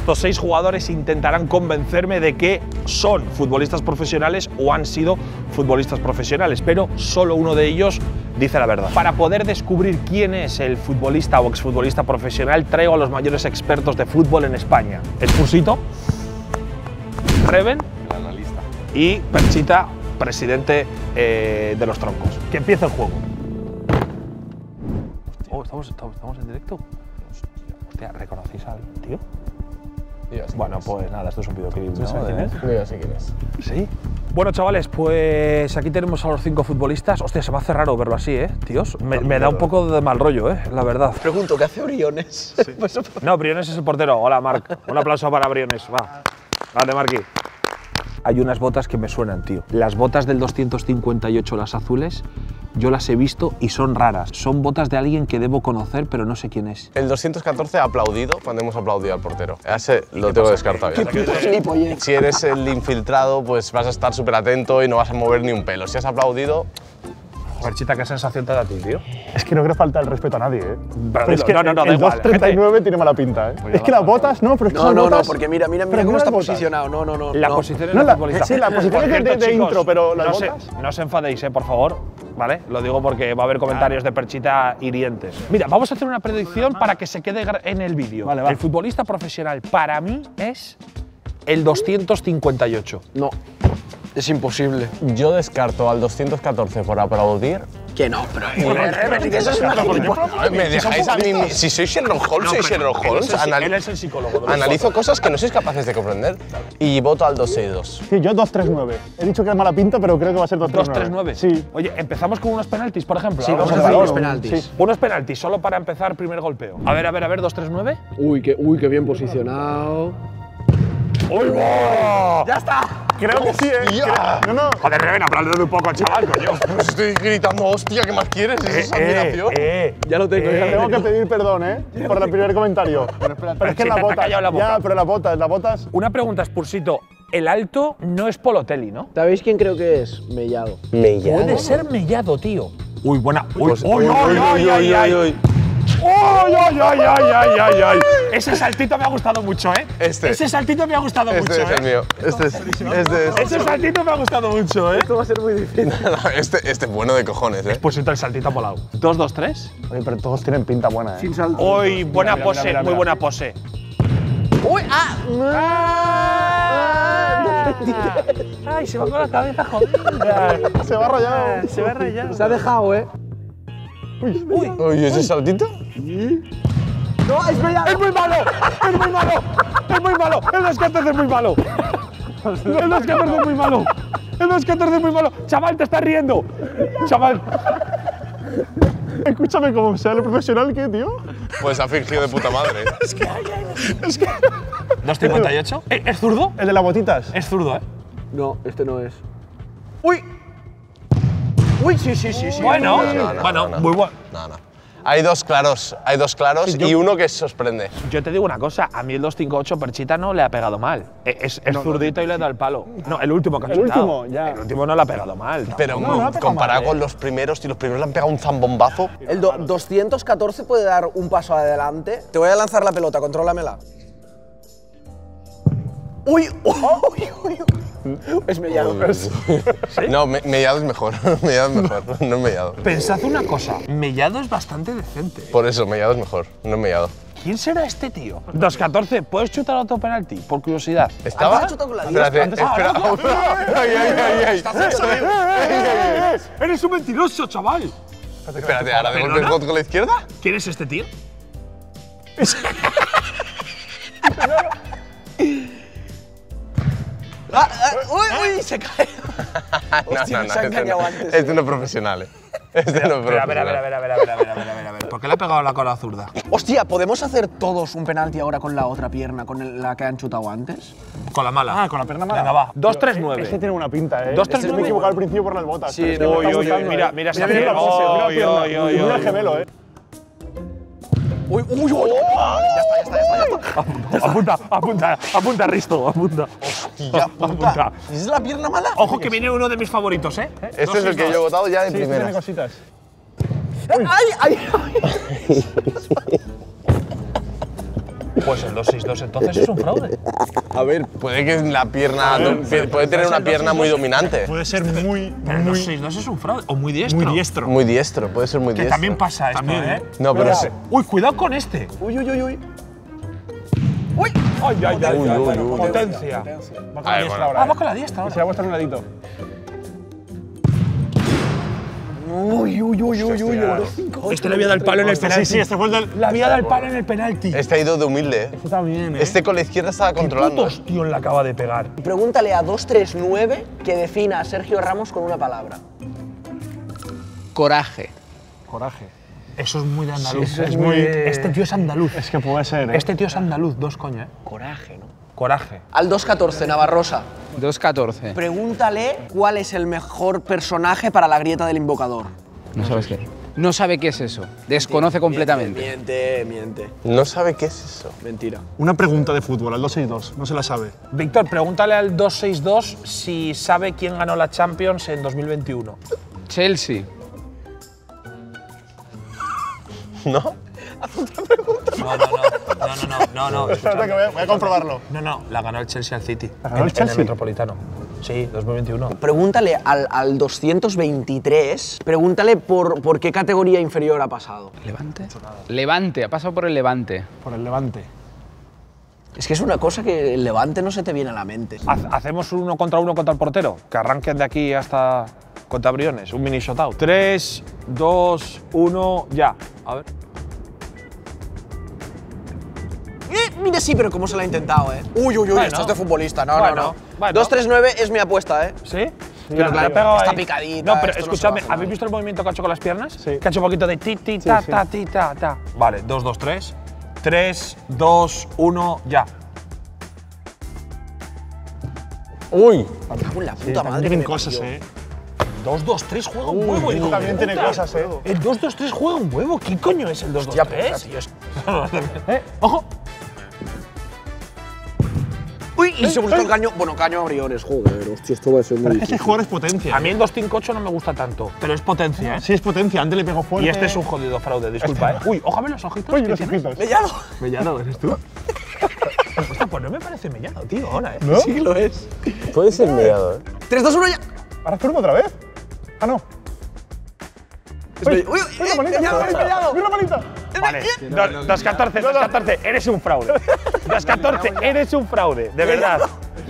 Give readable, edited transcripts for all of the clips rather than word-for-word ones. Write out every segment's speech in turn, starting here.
Estos 6 jugadores intentarán convencerme de que son futbolistas profesionales o han sido futbolistas profesionales, pero solo uno de ellos dice la verdad. Para poder descubrir quién es el futbolista o exfutbolista profesional, traigo a los mayores expertos de fútbol en España. Expulsito, Reven, el analista, y Perchita, presidente de los troncos. Que empiece el juego. Oh, ¿estamos en directo? Hostia, ¿reconocéis al tío? Bueno, pues nada, esto es un videoclip, ¿no? ¿Quién es? Yo sé quién es. ¿Sí? Bueno, chavales, pues aquí tenemos a los 5 futbolistas. Hostia, se me hace raro verlo así, tíos. Me da un poco de mal rollo, la verdad. Pregunto, ¿qué hace Briones? Sí. No, Briones es el portero. Hola, Marc. Un aplauso para Briones. Va. Vale, Marqui. Hay unas botas que me suenan, tío. Las botas del 258, las azules, yo las he visto y son raras. Son botas de alguien que debo conocer, pero no sé quién es. El 214 ha aplaudido cuando hemos aplaudido al portero. Ese lo tengo descartado ya. Si eres el infiltrado, pues vas a estar súper atento y no vas a mover ni un pelo. Si has aplaudido… Perchita, ¿qué sensación te da a ti, tío? Es que no quiero faltar el respeto a nadie, Pero es que no, da el igual. 239 tiene mala pinta, Pues es que las botas, no, pero es que No, botas, porque mira cómo está posicionado. No. La posición es No, de futbolista. sí, la posición Por es cierto, de chicos, intro, pero las no botas… No os enfadéis, por favor, ¿vale? Lo digo porque va a haber comentarios de Perchita hirientes. Mira, vamos a hacer una predicción para que se quede en el vídeo. Vale, va. El futbolista profesional para mí es el 258. No, es imposible. Yo descarto al 214 por aplaudir. Que no, pero que eso es una Me dejáis a mí… Si soy Sherlock Holmes, soy Sherlock Holmes. Él es el psicólogo. Analizo cosas que no sois capaces de comprender y voto al 262. Sí, yo 239. He dicho que es mala pinta, pero creo que va a ser 239. 239. Sí. Oye, empezamos con unos penaltis, por ejemplo. Sí, vamos a Claro, hacer unos sí. penaltis. Unos penaltis, solo para empezar primer golpeo. A ver, 239. Uy, qué bien posicionado. ¡Uy, va! ¡Ya está! Creo que sí, No. Joder, Reven, aplaude un poco, chaval, coño. Pues estoy gritando, hostia, ¿qué más quieres? ¿Es admiración? Ya lo tengo, Tengo que pedir perdón, por el primer comentario. Pero es que Perchita, las te ha botas… callado la boca. Ya, pero las botas… Una pregunta, Spursito. El alto no es Polotelli, ¿no? ¿Sabéis quién creo que es? Mellado. Puede ser Mellado, tío. Uy, buena. Uy, Pues- uy, ay. ¡Ay! Ese saltito me ha gustado mucho, Ese saltito me ha gustado mucho, Este es el mío. Ese saltito me ha gustado mucho, Esto va a ser muy difícil. Este es bueno de cojones, Spursito, el saltito ha molado. 2-2-3. Oye, pero todos tienen pinta buena, Sin salto. Uy, buena Mira, pose, mira. muy buena pose. ¡Uy! Ay, se va con la cabeza, joder. Se va rayado. Se va a rayar. Se ha dejado, Uy, ¿ese saltito? ¡No, es Mellado! ¡Es muy malo! ¡Es muy malo! ¡Es muy malo! ¡El 214 es muy malo! ¡El 214 es muy malo! ¡El 214 es muy malo! ¡Chaval, te estás riendo! ¡Chaval! Escúchame, como sea lo profesional que, tío. Pues ha fingido de puta madre. Es que… ¿258? ¿Es zurdo? El de las botitas. Es zurdo, No, este no es. ¡Uy! ¡Uy, sí! Bueno, No. muy bueno. No. Hay dos claros y uno que sorprende. Yo te digo una cosa, a mí el 258 Perchita no le ha pegado mal. Es zurdito y le da el palo. No, el último que ha El chutado. último, ya. El último no le ha pegado mal. Pero No ha pegado comparado mal, con los primeros, y los primeros le han pegado un zambombazo. El 214 puede dar un paso adelante. Te voy a lanzar la pelota, contrólamela. ¡Uy! Es Mellado. No, Mellado es mejor. Mellado es mejor, no es Mellado. Pensad una cosa, Mellado es bastante decente. Por eso, Mellado es mejor, no es Mellado. ¿Quién será este tío? 214, ¿puedes chutar otro penalti? Por curiosidad. ¿Estaba? Antes ha chutado con la diestra. Espérate, espera. Ay. ¡Eres un mentiroso, chaval! Espérate, ahora de golpe el con la izquierda. ¿Quién es este tío? ¡Uy! Se cae. Hostia, se ha engañado antes. Este no es profesional. Este no es profesional. A ver. ¿Por qué le ha pegado la cola zurda? Hostia, ¿podemos hacer todos un penalti ahora con la otra pierna, con la que han chutado antes? Con la mala. Ah, con la pierna mala. Venga, va. Este 2-3-9. tiene una pinta, 2-3-9. Me he equivocado al principio por las botas. Sí, pero es que me Uy, está gustando, mira esa mira la pose, mira la pierna. Uy. Mira el gemelo, ¡Uy! Ya está. Apunta, Risto, apunta. Ya, puta. ¿Es la pierna mala? Ojo que viene uno de mis favoritos, Este es el que yo he votado ya de Sí, tiene primera. cositas. ¡Ay! Pues el 2-6-2 entonces es un fraude. A ver, puede que la pierna. Puede tener una pierna muy dominante. Puede ser muy. Pero el 2-6-2 es un fraude. O muy diestro. Muy diestro. Muy diestro, puede ser muy Que diestro. también pasa esto, También, ¿eh? No, pero sí. Uy, cuidado con este. Uy, uy, uy, uy. Uy. Ay, ay, ay, Uy, ay, uy, ay, uy. potencia. Va con A la ver, diestra bueno. ahora. Ah, va con la diestra Se ahora. la muestra en un ladito. Uy, uy, uy, uy, uy. Este le había dado el palo en el penalti. Sí, este fue el del. Le había dado el palo en el penalti. Este ha ido de humilde, ¿eh? Este también, ¿eh? Este con la izquierda estaba controlando. Puto tío le acaba de pegar. Pregúntale a 239 que defina a Sergio Ramos con una palabra. Coraje. Coraje. Eso es muy de andaluz. Sí, es muy. Este tío es andaluz. Es que puede ser, ¿eh? Este tío es andaluz, dos coña, ¿eh? Coraje, ¿no? Coraje. Al 214, Navarrosa. 2-14. Pregúntale cuál es el mejor personaje para la grieta del invocador. ¿No sabes qué? No sabe qué es eso. Desconoce completamente. Miente. No sabe qué es eso. Mentira. Una pregunta de fútbol, al 262. No se la sabe. Víctor, pregúntale al 262 si sabe quién ganó la Champions en 2021. Chelsea. ¿No? No. Espérate que voy a comprobarlo. No, la ganó el Chelsea al City. ¿La ganó el En Chelsea? el Metropolitano. Sí, 2021. Pregúntale al 223, pregúntale por qué categoría inferior ha pasado. ¿Levante? Levante, ha pasado por el Levante. Por el Levante. Es que es una cosa que el Levante no se te viene a la mente. Hacemos un 1 contra el portero. Que arranquen de aquí hasta contra Briones. Un mini shootout. 3, 2, 1, ya. A ver. Mira, sí, pero cómo se la ha intentado, ¿eh? Uy, Bueno. esto es de futbolista. No. Bueno. 239 es mi apuesta, ¿eh? ¿Sí? Pero Le claro, ha pegado está ahí. picadita, No, pero esto no escúchame, se lo hace ¿habéis visto el movimiento que ha hecho con las piernas? Sí. Que ha hecho un poquito de ti, ta, sí. ta, ti, ta. Vale, 2, 2, 3. 3, 2, 1, ya. ¡Uy! Me cago en la puta También madre. tienen que me cosas, parió. ¿eh? 2, 2, 3 juega un huevo. hijo de también tiene puta. cosas, ¿eh? El 2, 2, 3 juega un huevo. ¿Qué coño es el 2, 2, Ya, 3? tío, es- ¡Ojo! Uy, y se buscó el caño. Bueno, caño a Briones, joder, hostia, esto va a ser Pero muy es que este jugador es potencia. A mí el 258 no me gusta tanto, pero es potencia, ¿eh? Sí, es potencia. Antes le pegó fuerte. Y este es un jodido fraude, disculpa, ¿eh? Uy, ójame los ojitos. Uy, ¿qué los tienes? ojitos. Mellado. Mellado, ¿eres tú? Hostia, pues no me parece mellado, tío, ahora, ¿eh? ¿No? Sí que lo es. Puede ser mediado, ¿eh? 3, 2, 1, ya. ¿Ahora zurdo otra vez? Ah, no. Uy, uy, ¡Mira la manita! mellado. ¡Mira la manita! Vale, 214, 214, eres un fraude. 214, eres un fraude, de verdad.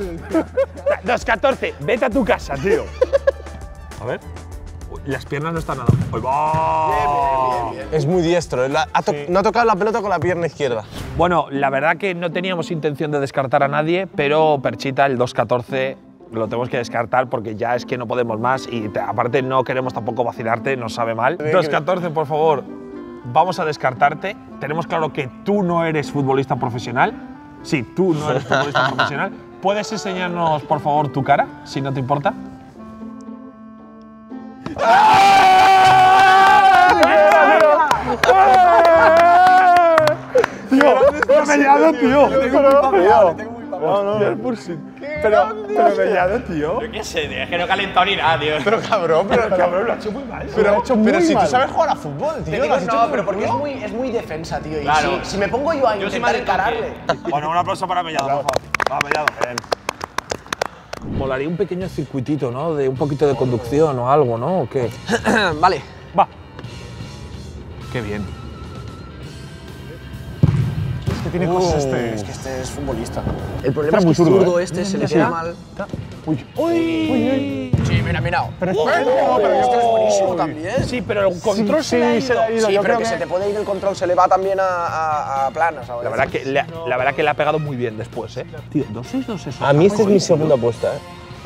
214, vete a tu casa, tío. A ver. Uy, las piernas no están nada. ¡Ahí va! Bien. Es muy diestro. No ha tocado la pelota con la pierna izquierda. Bueno, la verdad que no teníamos intención de descartar a nadie, pero Perchita, el 214, lo tenemos que descartar porque ya es que no podemos más y aparte no queremos tampoco vacilarte, nos sabe mal. 214, por favor, vamos a descartarte. Tenemos claro que tú no eres futbolista profesional. Sí, tú no eres futbolista profesional. ¿Puedes enseñarnos, por favor, tu cara, si no te importa? ¡Tío! ¡Pero mellado, tío! Pero mellado, tío. ¿Qué sé? Es que no calentó ni nada, tío. Pero cabrón, Cabrón, lo ha hecho muy mal. pero si mal. tú sabes jugar a fútbol, tío. Te digo, lo has hecho no, con pero el porque culo. es muy defensa, tío. Y Claro. si me pongo yo a Yo sí intentar me encararle. Bueno, un aplauso para Mellado, por favor. Va, Mellado. Bien. Molaría un pequeño circuitito, ¿no? De un poquito de conducción o algo, ¿no? ¿O qué? Vale. Va. Qué bien. Es que tiene cosas este. Es que este es futbolista. El problema es muy que zurdo, zurdo ¿eh? este se le queda mal. Uy. Uy. Sí, mira. Pero Pero este es buenísimo también. Sí, pero el control se le ha ido. Sí, Yo pero creo que se te puede ir el control, se le va también a planas. ¿sabes? La verdad que le ha pegado muy bien después, ¿eh? Tío, 2-6-2 eso. A mí esta es mi segunda apuesta, ¿eh?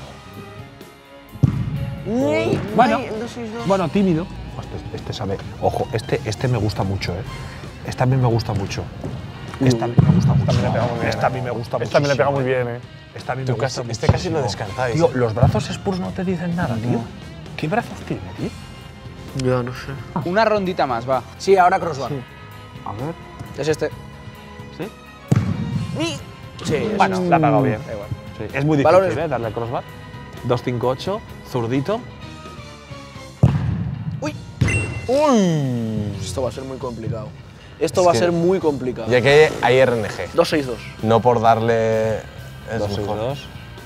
Bueno. el 2-6-2. Bueno, tímido. Este sabe. Ojo, este me gusta mucho, ¿eh? Este a mí me gusta mucho. Esta a mí me gusta mucho. Esta a mí me gusta mucho. Esta me le pega muy bien, ¿eh? Esta a mí me Tú gusta casi, este casi lo muchísimo. descartáis. Tío, los brazos Spurs no te dicen nada, tío. ¿Qué brazos tiene, tío? Yo no sé. Una rondita más, va. Sí, ahora crossbar. A ver. Es este. ¿Sí? Sí, es Bueno, la ha pagado bien. Da igual. Sí. Es muy difícil, Valores. Darle al crossbar. 2-5-8, zurdito. Esto va a ser muy complicado. Esto va a ser muy complicado. Y aquí hay RNG. 2-6-2. No por darle... 2-6-2.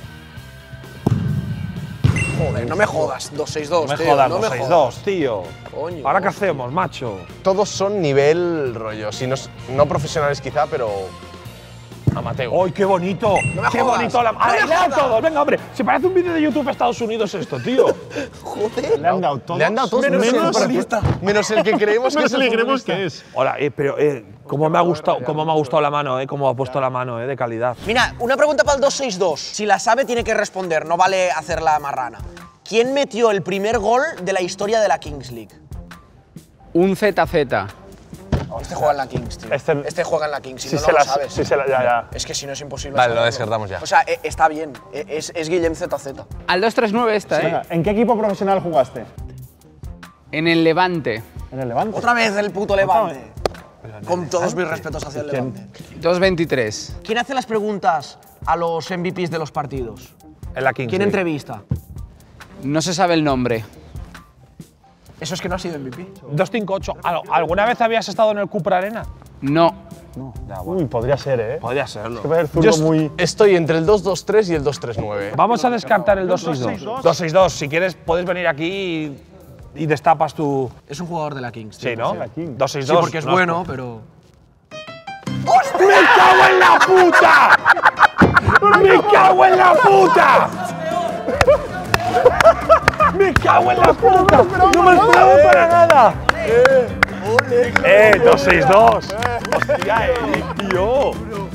Joder, no me jodas. 2-6-2, No me tío. jodas, no me 2-6-2, jodas. tío. Coño. ¿Ahora qué hacemos, macho? Todos son nivel rollo, si no profesionales quizá, pero amateur. ¡Ay, qué bonito! me ¡Qué jodas. bonito! No me ¡Ahora lean jodas. todos! Venga, hombre. Se parece un vídeo de YouTube de Estados Unidos esto, tío. Joder. Le han dado todos. Le han dado todos menos el que creemos que es el creemos futbolista. que es. Hola, pero cómo me ha gustado la mano, cómo ha puesto la mano, de calidad. Mira, una pregunta para el 2-6-2. Si la sabe, tiene que responder. No vale hacer la marrana. ¿Quién metió el primer gol de la historia de la Kings League? Un ZZ. Este juega en la Kings, tío. Este juega en la Kings, si Sí no, se no lo la sabes. sí se la ya. Es que si no es imposible. Vale, lo saberlo. descartamos ya. O sea, está bien. Es Guillem ZZ. Al 2-3-9 esta, Venga, ¿en qué equipo profesional jugaste? En el Levante. En el Levante. Otra vez el puto Levante. Con todos mis respetos hacia el Levante. 2-23. ¿Quién hace las preguntas a los MVPs de los partidos? En la Kings ¿Quién League. entrevista? No se sabe el nombre. Eso es que no ha sido MVP. 258. ¿Alguna vez habías estado en el Cupra Arena? No. Uy, podría ser, ¿eh? Podría serlo. Es que va a ser Yo zurdo muy… estoy entre el 2-2-3 y el 2-3-9. Vamos a descartar el 262. 262. Si quieres, puedes venir aquí y destapas tu… Es un jugador de la Kings. Sí, ¿no? 262. Sí, porque es bueno, pero… ¡Me cago en la puta! ¡Me cago en la puta! ¡Me cago en la puta! ¡No me esperaba para nada! 262. Hostia, tío.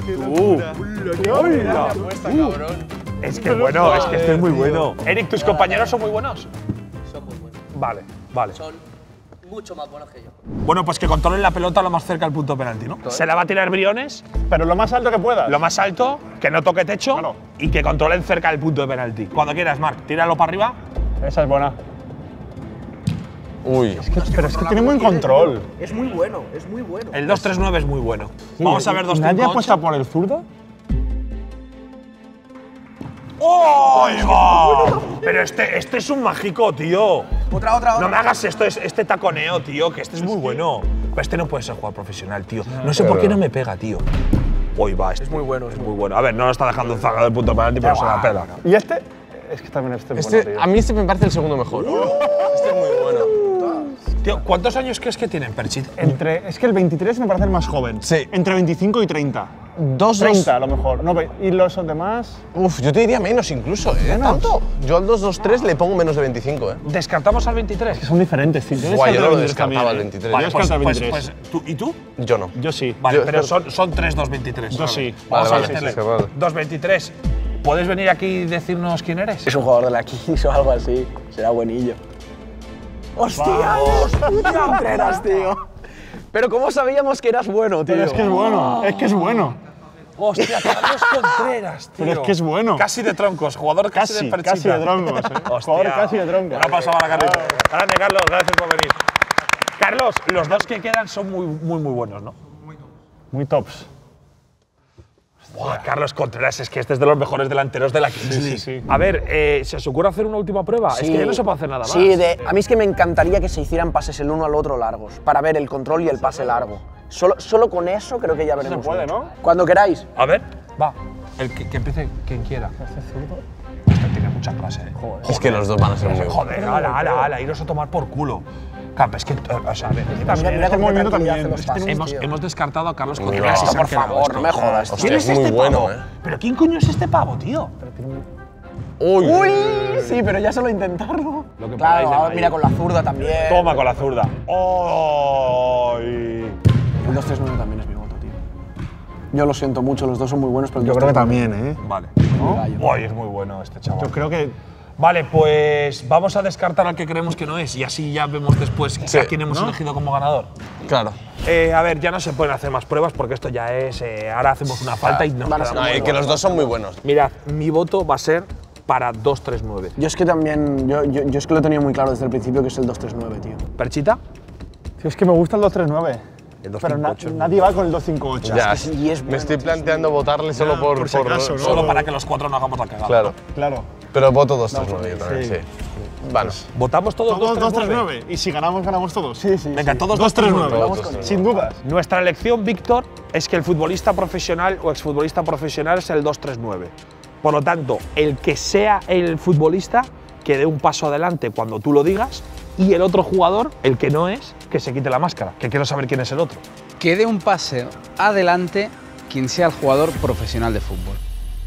Es que bueno, es que este es muy bueno. Eric, ¿tus compañeros son muy buenos? Son muy buenos. Vale, vale. Son mucho más buenos que yo. Bueno, pues que controlen la pelota lo más cerca del punto penalti, ¿no? Se la va a tirar Briones, Pero lo más alto que puedas. lo más alto, que no toque techo Claro. y que controlen cerca del punto de penalti. Cuando quieras, Marc, tíralo para arriba. Esa es buena. Uy. Pero es que tiene buen control. Es muy bueno, es muy bueno. El 239 es muy bueno. Vamos a ver ¿Nadie 258. apuesta por el zurdo? ¡Oh! ¡Ahí va! Pero este es un mágico, tío. Otra. No me hagas esto, este taconeo, tío, que este es muy bueno. Pero este no puede ser jugador profesional, tío. No sé por qué no me pega, tío. Hoy va, este. Es muy bueno, Es muy bueno. A ver, no lo está dejando zaga del punto penalti, pero se la pela. ¿Y este? Es que también este es bueno, tío. A mí este me parece el segundo mejor. Este es muy bueno. Tío, ¿cuántos años crees que tienen, Perchit? Es que el 23 me parece el más joven. Sí. Entre 25 y 30. 2-2. 30 a lo mejor. No, y los demás… Uf, yo te diría menos incluso, ¿eh? ¿Tanto? Yo al 2-2-3 le pongo menos de 25, ¿eh? ¿Descartamos al 23? Son diferentes, tío. Guay, yo no lo descarto descartaba el 23. Vale, Yo descarto el 23. pues, ¿tú, ¿y tú? Yo no. Yo sí. Vale, Yo- pero son 3 223. Yo sí. Vamos Vale, a vale, meterle. sí, vale. 223. ¿Puedes venir aquí y decirnos quién eres? Es un jugador de la Kings o algo así. Será buenillo. ¡Hostia! ¡Hostia, Contreras, tío! Pero ¿cómo sabíamos que eras bueno, tío? Pero es que es bueno. Es que es bueno. Hostia, Carlos Contreras, tío. Pero es que es bueno. Casi de troncos, jugador casi de Perchita. Casi de troncos, ¿eh? Jugador casi de troncos. Un aplauso para Carlos. Grande, Carlos, gracias por venir. Carlos, los dos que quedan son muy buenos, ¿no? Muy tops. Buah, Carlos Contreras, es que este es de los mejores delanteros de la Kings League. sí. A ver, ¿se os ocurre hacer una última prueba? Es que ya no se puede hacer nada más. Sí, a mí es que me encantaría que se hicieran pases el uno al otro largos, para ver el control y el pase largo. Solo con eso creo que ya veremos. Se puede, mucho. ¿no? Cuando queráis. A ver, va. El que empiece quien quiera. Este tiene mucha clase, ¿eh? Es que los dos van a ser muy buenos. Joder, ala, iros a tomar por culo. Camp, es que, o sea, a ver, Mira este con qué movimiento tranquilidad también. hace los pases, tío. hemos descartado a Carlos No, Contreras y se han por quedado favor, estos. no me jodas. Hostia, ¿Quién es es muy este bueno, pavo? ¿eh? ¿Pero quién coño es este pavo, tío? Uy. Uy, sí, pero ya solo intentarlo. Lo que Claro, podáis de ahora mira Mayo. con la zurda también. Toma con la zurda. ¡Ay! El 2-3-9 también es mi voto, tío. Yo lo siento mucho, los dos son muy buenos, pero el Yo creo que 2-3-9 también, ¿eh? Vale. gallo. Ay, es muy bueno este chaval. Yo creo que… Vale, pues vamos a descartar al que creemos que no es y así ya vemos después a quién hemos elegido como ganador. Claro. A ver, ya no se pueden hacer más pruebas porque esto ya es… ahora hacemos una falta y nos quedamos. No, y que los dos son muy buenos. Mirad, mi voto va a ser para 239. Yo es que también, yo es que lo tenía muy claro desde el principio que es el 2-3-9, tío. ¿Perchita? Tío, es que me gusta el 239. El Pero 258. nadie va con el 258. Ya, es que sí es me bueno, estoy tío, planteando votarle solo por… por si acaso, ¿no? Solo para que los cuatro no hagamos la cagada. Claro. Claro. Pero voto 2-3-9 yo también, Sí. sí. Bueno, ¿Votamos todos Todos 2-3-9? 2-3-9. Y si ganamos, ganamos todos. Sí, sí. Venga, todos 2-3-9. Todos 2-3-9. Sin dudas. Nuestra elección, Víctor, es que el futbolista profesional o exfutbolista profesional es el 2-3-9. Por lo tanto, el que sea el futbolista, que dé un paso adelante cuando tú lo digas, y el otro jugador, el que no es, que se quite la máscara, que quiero saber quién es el otro. Que dé un pase adelante quien sea el jugador profesional de fútbol.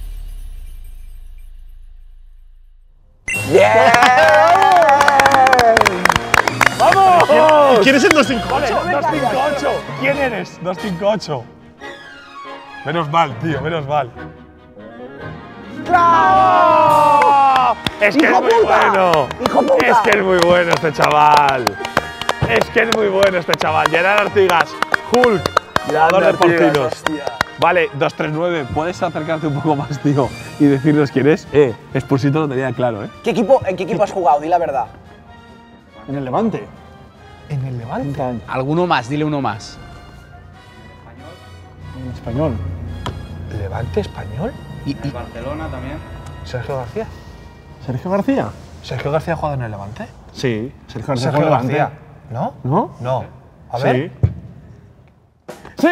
¡Vamos! ¿Quién es el 258? 258. ¿Quién eres? 258. Menos mal, tío, menos mal. ¡Claro! Es que ¡Hijo es muy puta! bueno. ¡Hijo puta! Es que es muy bueno este chaval. Es que es muy bueno este chaval. Gerard Artigas, Hulk, jugador de Porcinos. Vale, 239. ¿Puedes acercarte un poco más, tío, y decirnos quién es? Expulsito lo tenía claro, ¿eh? ¿En qué equipo has jugado? Di la verdad. En el Levante. En el Levante. Alguno más, dile uno más. En español. ¿Levante español? Barcelona también. Sergio García. ¿Sergio García? ¿Sergio García ha jugado en el Levante? Sí. Sergio García. Sergio fue en el García. Levante. ¿No? ¿No? No. A ver. Sí.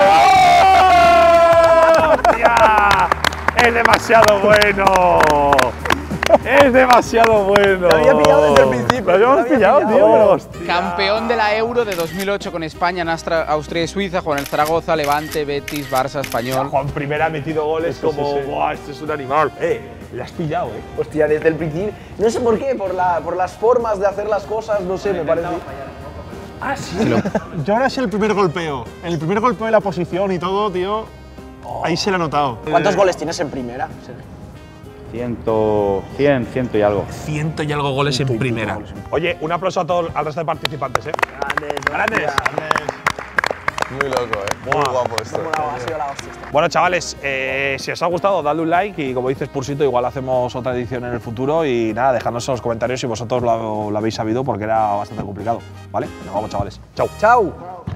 ¡Hostia! ¡Es demasiado bueno! ¡Es demasiado bueno! Lo había pillado desde el principio. Lo habíamos pillado, tío, pero hostia. Campeón de la Euro de 2008 con España, en Austria y Suiza, con el Zaragoza, Levante, Betis, Barça, Español. Juan Primera ha metido goles como… sí. ¡Buah, este es un animal! Le has pillado, ¿eh? Hostia, desde el principio. No sé por qué, por las formas de hacer las cosas, no sé, me parece. Ah, sí. Yo ahora es el primer golpeo. El primer golpeo de la posición y todo, tío. Ahí se le ha notado. ¿Cuántos goles tienes en primera? 100 y algo. 100 y algo goles en primera. Oye, un aplauso a todos, al resto de participantes, ¿eh? ¡Grandes! muy loco, muy guapo esto. Ha sido la hostia. Bueno, chavales, si os ha gustado, dadle un like y como dices Pursito, igual hacemos otra edición en el futuro y nada, dejadnos en los comentarios si vosotros lo habéis sabido porque era bastante complicado, ¿vale? Nos vamos, chavales. Chao. Chao.